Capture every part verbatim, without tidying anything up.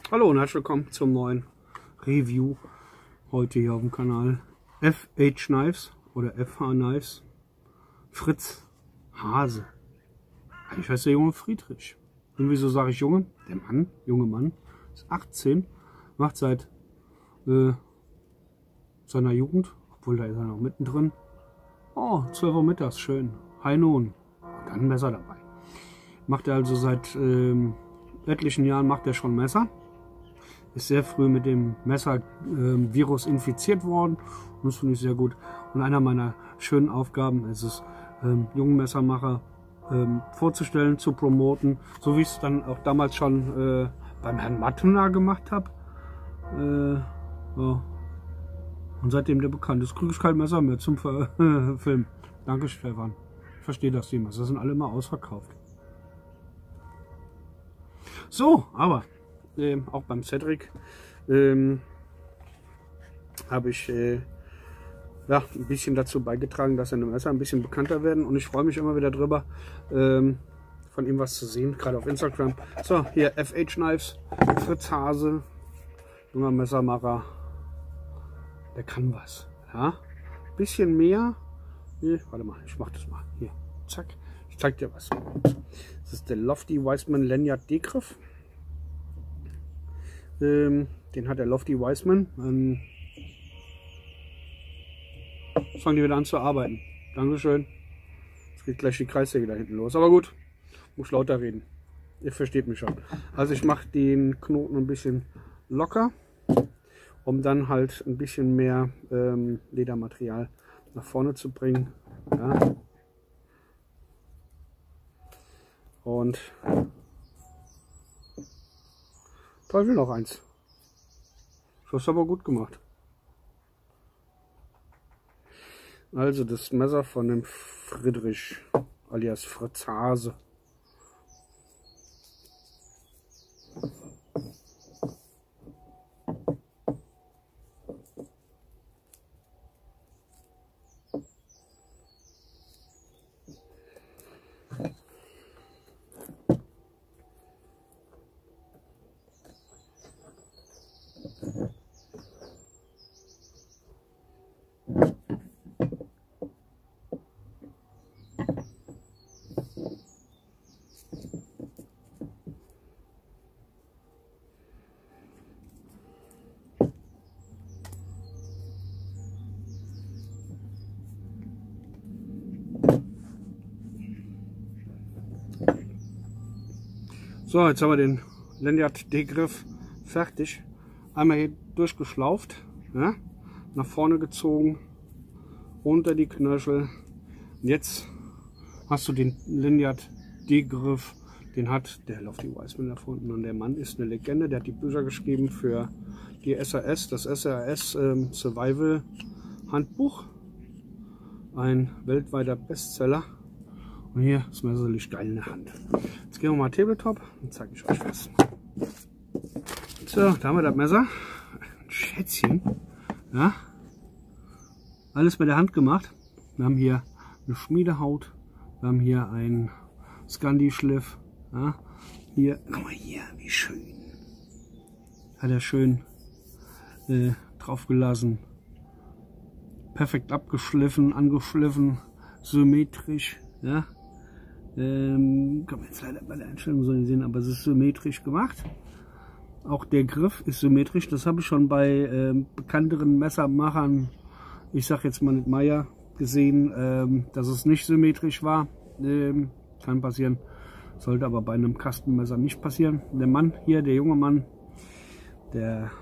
Hallo und herzlich willkommen zum neuen Review heute hier auf dem Kanal F H Knives oder F H Knives. Fritz Hase. Ich heiße der junge Friedrich. Und wieso sage ich Junge? Der Mann, junge Mann, ist achtzehn, macht seit äh, seiner Jugend, obwohl da ist er noch mittendrin. Oh, zwölf Uhr mittags, schön. High Noon. Und dann ein Messer dabei. Macht er also seit ähm, etlichen Jahren macht er schon Messer. Ist sehr früh mit dem Messer-Virus ähm, infiziert worden. Und das finde ich sehr gut. Und einer meiner schönen Aufgaben ist es, ähm, jungen Messermacher ähm, vorzustellen, zu promoten. So wie ich es dann auch damals schon äh, beim Herrn Mattena gemacht habe. Äh, ja. Und seitdem der bekannt ist, kriege ich kein Messer mehr zum Film. Danke, Stefan. Ich verstehe das Thema. Das sind alle mal ausverkauft. So, aber ähm, auch beim Cedric ähm, habe ich äh, ja, ein bisschen dazu beigetragen, dass seine Messer ein bisschen bekannter werden. Und ich freue mich immer wieder drüber, ähm, von ihm was zu sehen, gerade auf Instagram. So, hier F H Knives, Fritz Hase, junger Messermacher. Der kann was. Ja? Bisschen mehr. Nee, warte mal, ich mach das mal. Hier, zack. Ich zeig dir was. Das ist der Lofty Wiseman Lanyard D-Griff. Ähm, den hat der Lofty Wiseman. Ähm, jetzt fangen die wieder an zu arbeiten. Dankeschön. Jetzt geht gleich die Kreissäge da hinten los. Aber gut, muss lauter reden. Ihr versteht mich schon. Also ich mache den Knoten ein bisschen locker, um dann halt ein bisschen mehr ähm, Ledermaterial nach vorne zu bringen. Ja. Und Teufel noch eins. Das hast du aber gut gemacht. Also das Messer von dem Friedrich alias Fritz Hase. So, jetzt haben wir den Lanyard D-Griff fertig. Einmal hier durchgeschlauft, ja, nach vorne gezogen, unter die Knöchel. Und jetzt hast du den Lanyard D-Griff, den hat der Lofty Wiseman erfunden. Und der Mann ist eine Legende, der hat die Bücher geschrieben für die S R S, das S R S ähm, Survival Handbuch. Ein weltweiter Bestseller. Und hier ist mir so geil in der Hand. Jetzt gehen wir mal Tabletop und zeige ich euch was. So, da haben wir das Messer. Ein Schätzchen. Ja. Alles mit der Hand gemacht. Wir haben hier eine Schmiedehaut. Wir haben hier einen Scandi-Schliff. Ja. Hier, guck mal hier, wie schön. Hat er schön äh, drauf gelassen. Perfekt abgeschliffen, angeschliffen, symmetrisch. Ja. Ähm, kann man jetzt leider bei der Einstellung so nicht sehen, aber es ist symmetrisch gemacht. Auch der Griff ist symmetrisch. Das habe ich schon bei ähm, bekannteren Messermachern, ich sag jetzt mal nicht Meier, gesehen, ähm, dass es nicht symmetrisch war. Ähm, kann passieren, sollte aber bei einem Kastenmesser nicht passieren. Der Mann hier, der junge Mann, der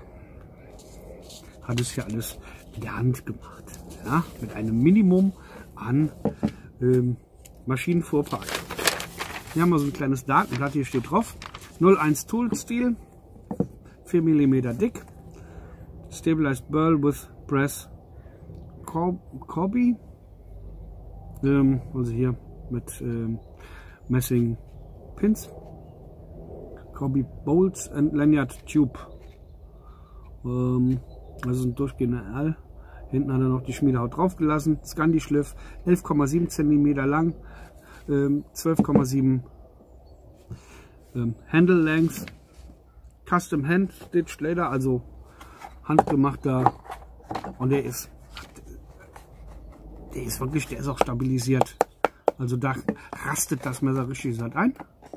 hat es hier alles mit der Hand gemacht. Ja? Mit einem Minimum an ähm, Maschinenfuhrpark. Hier haben wir so ein kleines Datenblatt, hier steht drauf null eins Tool Steel, vier Millimeter dick, Stabilized Burl with Brass Corby, ähm, also hier mit ähm, Messing Pins, Corby Bolts and Lanyard Tube, ähm, also ein durchgehender L. Hinten hat er noch die Schmiedehaut drauf gelassen, Scandi-Schliff, elf Komma sieben Zentimeter lang, ähm, zwölf Komma sieben ähm, Handle Length, Custom Hand Stitched Leder, also handgemachter, und der ist, der ist wirklich, der ist auch stabilisiert. Also da rastet das Messer richtig satt ein.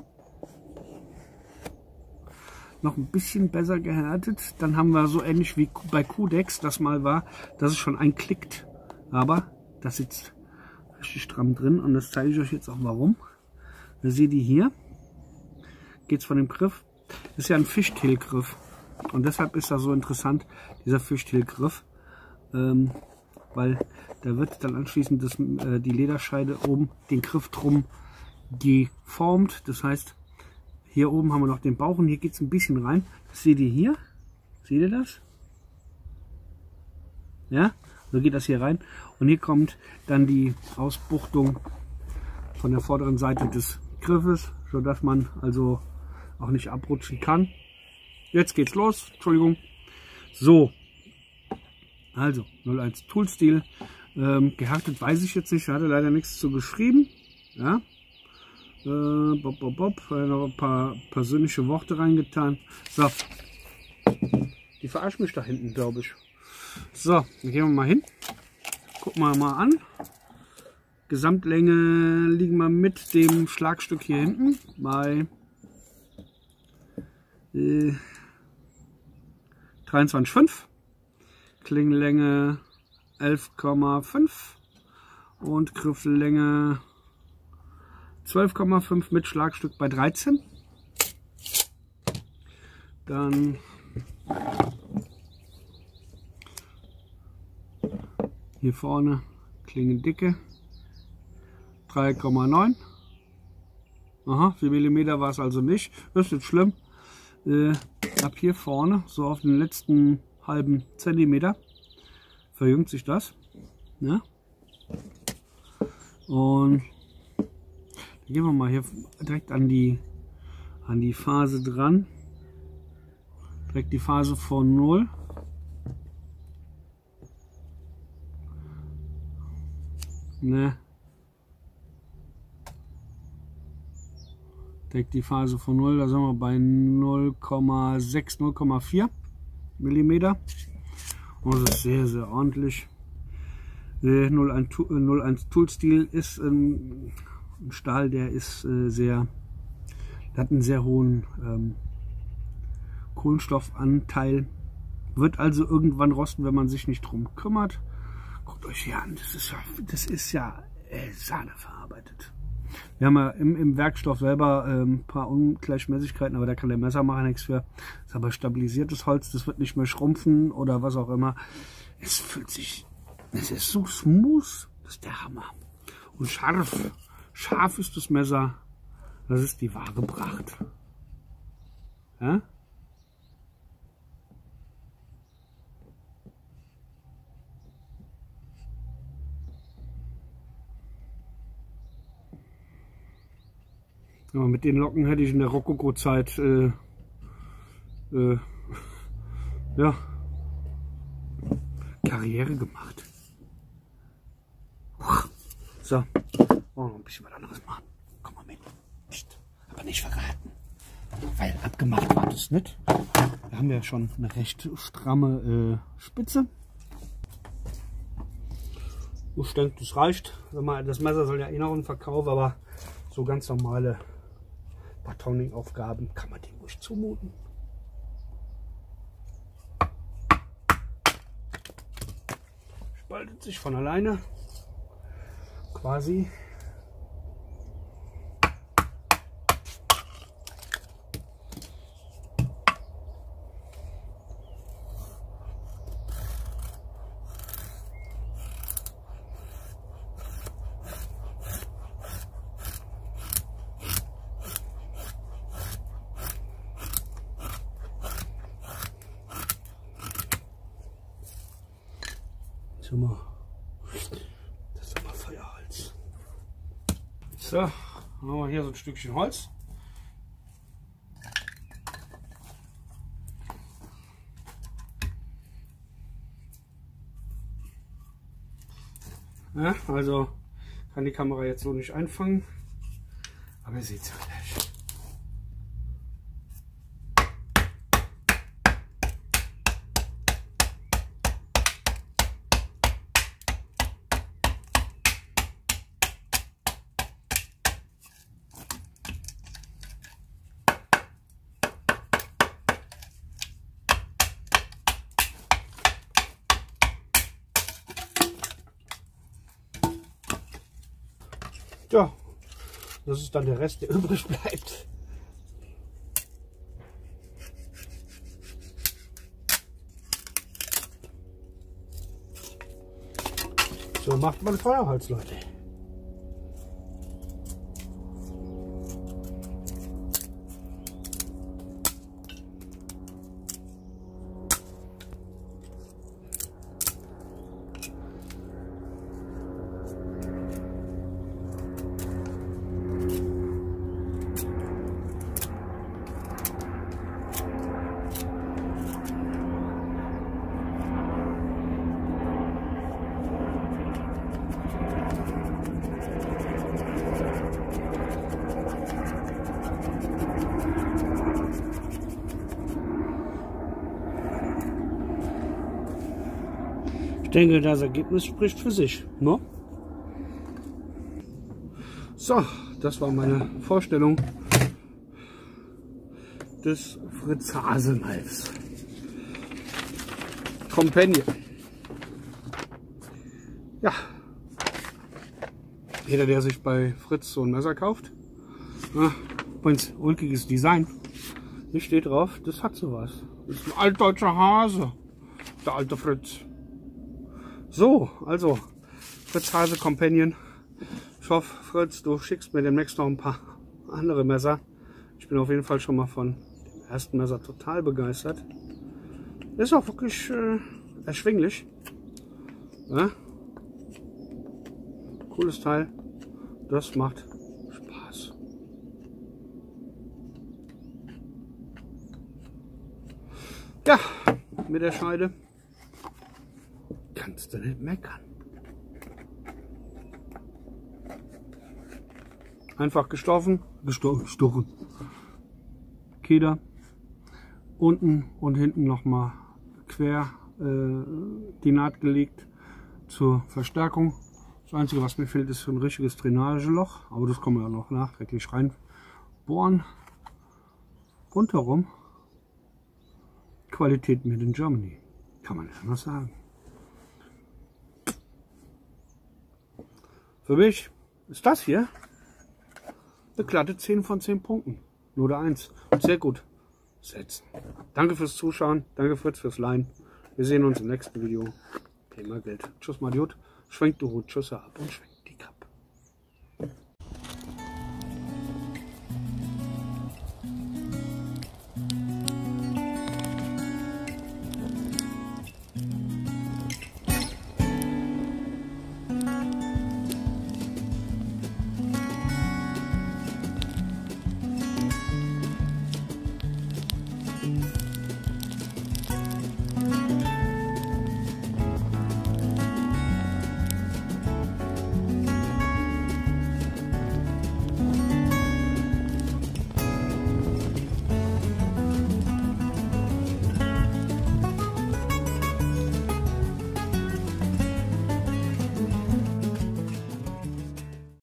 Noch ein bisschen besser gehärtet. Dann haben wir so ähnlich wie bei Cudex das mal war, dass es schon einklickt. Aber das sitzt richtig stramm drin und das zeige ich euch jetzt auch warum. Da seht ihr hier, geht es von dem Griff. Das ist ja ein Fishtail-Griff. Und deshalb ist das so interessant, dieser Fishtail-Griff. Ähm, weil da wird dann anschließend das, äh, die Lederscheide oben, den Griff drum geformt. Das heißt, hier oben haben wir noch den Bauch und hier geht es ein bisschen rein. Das seht ihr hier. Seht ihr das? Ja, so geht das hier rein. Und hier kommt dann die Ausbuchtung von der vorderen Seite des Griffes, sodass man also auch nicht abrutschen kann. Jetzt geht's los. Entschuldigung. So. Also, null eins Toolstil. Ähm, gehärtet weiß ich jetzt nicht. Hatte leider nichts zu geschrieben. Ja. Äh, bob, bob, bob. Noch ein paar persönliche Worte reingetan. So. Die verarscht mich da hinten, glaube ich. So, dann gehen wir mal hin. Gucken wir mal an. Gesamtlänge liegen wir mit dem Schlagstück hier hinten bei äh, dreiundzwanzig Komma fünf. Klingenlänge elf Komma fünf und Grifflänge zwölf Komma fünf mit Schlagstück bei dreizehn. Dann hier vorne Klingendicke drei Komma neun. Aha, vier Millimeter war es also nicht. Das ist nicht schlimm. Äh, ab hier vorne, so auf den letzten halben Zentimeter, verjüngt sich das. Ja? Und dann gehen wir mal hier direkt an die, an die Phase dran. Direkt die Phase von null. Ne. Direkt die Phase von null, da sind wir bei null Komma sechs, null Komma vier Millimeter. Und das ist sehr, sehr ordentlich. null eins Toolstil ist ein Stahl, der ist äh, sehr, der hat einen sehr hohen ähm, Kohlenstoffanteil. Wird also irgendwann rosten, wenn man sich nicht drum kümmert. Guckt euch hier an, das ist ja, das ist ja äh, Sahne verarbeitet. Wir haben ja im, im Werkstoff selber ein ähm, paar Ungleichmäßigkeiten, aber da kann der Messermacher nichts für. Das ist aber stabilisiertes Holz, das wird nicht mehr schrumpfen oder was auch immer. Es fühlt sich, es ist so smooth, das ist der Hammer. Und scharf, scharf ist das Messer, das ist die wahre Pracht. Ja? Ja, mit den Locken hätte ich in der Rokoko-Zeit äh, äh, ja, Karriere gemacht. So, oh, noch ein bisschen was anderes machen. Komm mal mit. Psst. Aber nicht verraten. Weil abgemacht war das nicht. Wir haben ja schon eine recht stramme äh, Spitze. Ich denke, das reicht. Das Messer soll ja eh noch in Verkauf, aber so ganz normale Batoning-Aufgaben kann man dem ruhig zumuten. Spaltet sich von alleine quasi. Das ist immer Feuerholz. So, dann haben wir hier so ein Stückchen Holz. Ja, also kann die Kamera jetzt so nicht einfangen, aber ihr seht es ja gleich. Ja, das ist dann der Rest, der übrig bleibt. So macht man Feuerholz, Leute. Ich denke, das Ergebnis spricht für sich. Ne? So, das war meine Vorstellung des Fritz Haselmalz Companion. Ja, jeder, der sich bei Fritz so ein Messer kauft, na, übrigens ulkiges Design, hier steht drauf, das hat sowas. Das ist ein altdeutscher Hase, der alte Fritz. So, also Fritz Hase Companion. Ich hoffe, Fritz, du schickst mir demnächst noch ein paar andere Messer. Ich bin auf jeden Fall schon mal von dem ersten Messer total begeistert. Ist auch wirklich äh, erschwinglich. Ja? Cooles Teil. Das macht Spaß. Ja, mit der Scheide kannst du nicht meckern. Einfach gestochen, gestochen, gestochen. Keder. Unten und hinten nochmal quer äh, die Naht gelegt zur Verstärkung. Das Einzige, was mir fehlt, ist ein richtiges Drainageloch, aber das kann man ja noch nachträglich reinbohren. Rundherum Qualität Made in Germany, kann man ja noch sagen. Für mich ist das hier eine glatte zehn von zehn Punkten. Nur der eins. Sehr gut. Setzen. Danke fürs Zuschauen. Danke Fritz fürs Leihen. Wir sehen uns im nächsten Video. Thema Geld. Tschüss, Madiot. Schwenkt du Hut. Tschüss ab und schwenkt.